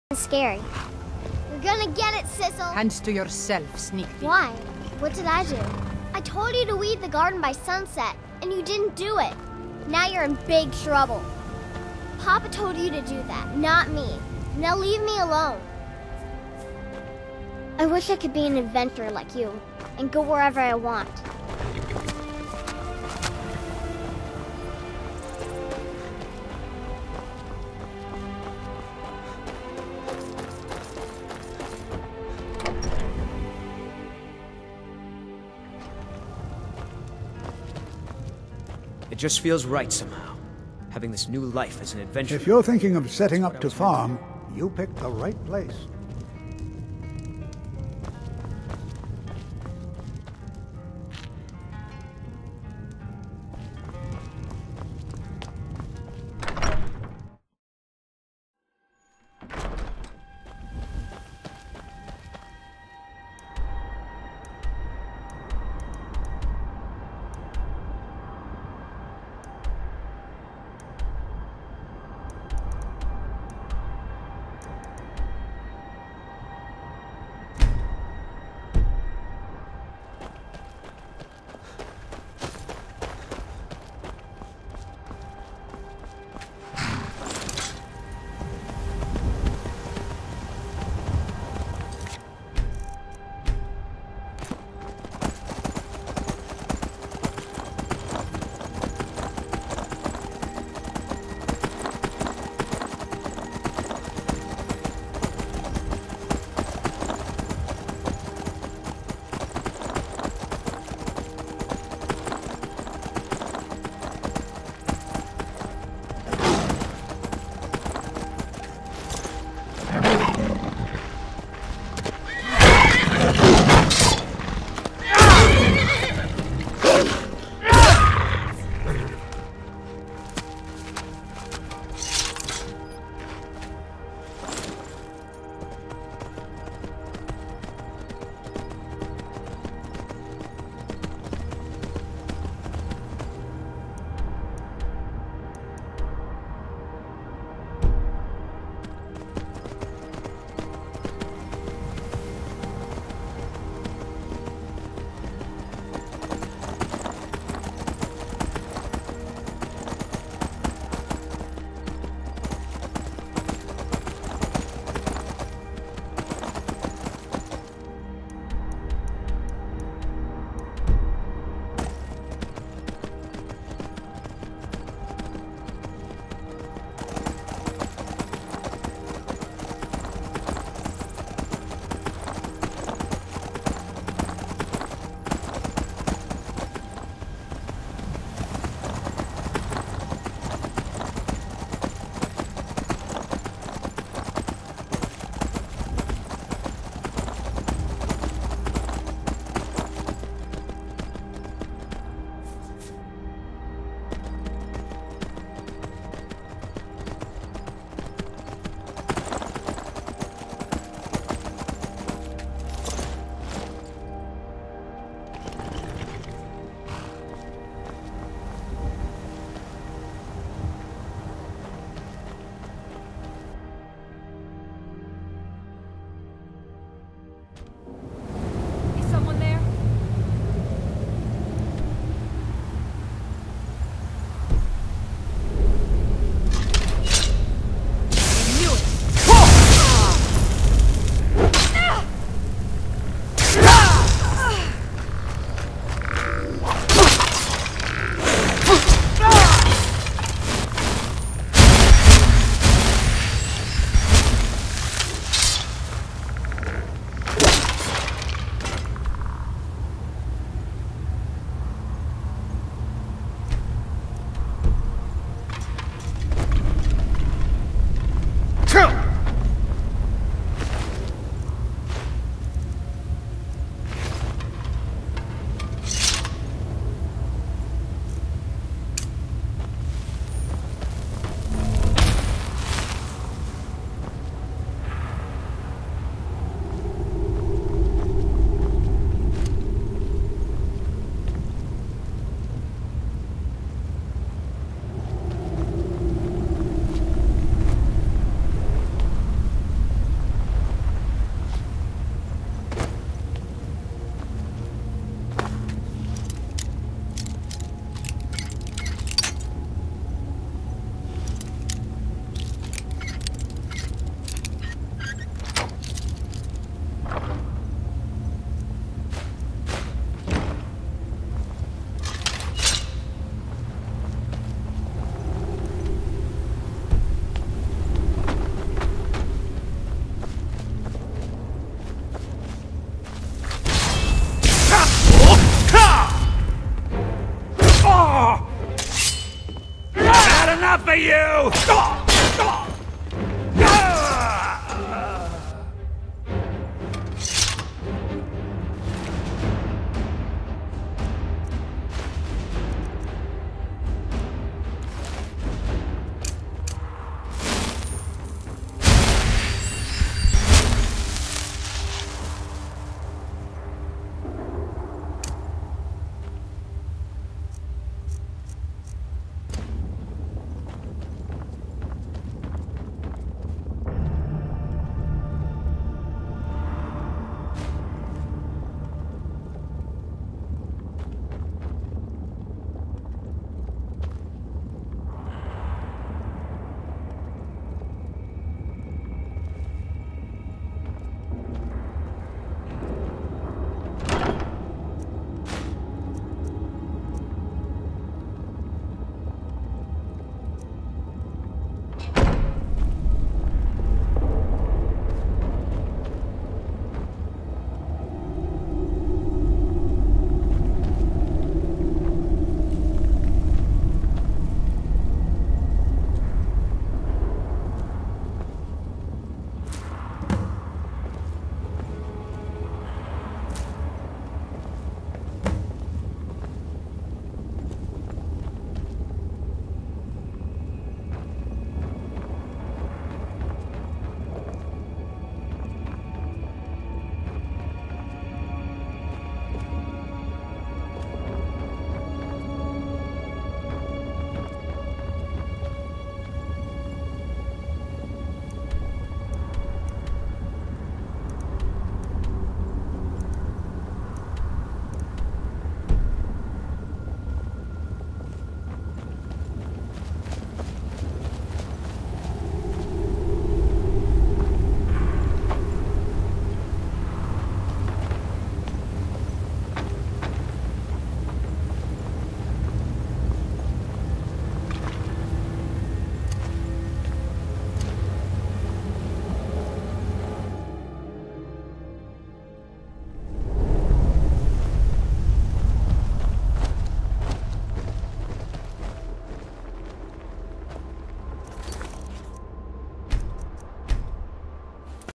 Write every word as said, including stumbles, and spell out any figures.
Scary. You're gonna get it, Sissel! Hands to yourself, sneak thief. Why? What did I do? I told you to weed the garden by sunset, and you didn't do it. Now you're in big trouble. Papa told you to do that, not me. Now leave me alone. I wish I could be an adventurer like you, and go wherever I want. It just feels right somehow, having this new life as an adventurer. If you're thinking of setting up to farm, you picked the right place.